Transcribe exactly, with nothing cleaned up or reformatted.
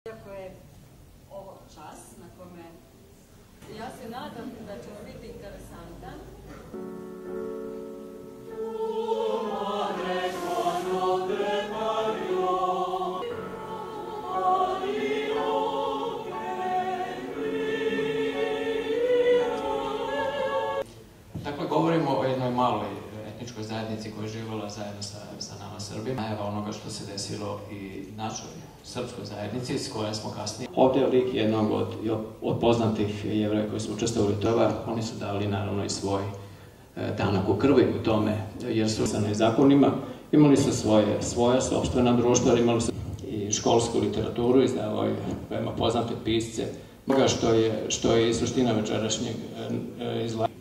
Iako je ovo čas na kome ja se nadam da će biti interesantan. Dakle, govorimo o jednoj maloj etničkoj zajednici koja je živjela zajedno sa, sa nama Srbima. Najava onoga što se desilo i našoj srpskoj zajednici s kojom smo kasnije. Ovdje je lik jednog od, od poznatih Jevreja koji su učestvovali u tome. Oni su dali naravno i svoj e, danak u krvi u tome, jer su sa nezakonima. Imali su svoje, svoja sopstvena društva, imali su i školsku literaturu, izdavaju veoma poznate pisce. Što je, što je i suština večerašnjeg e, izlaganja.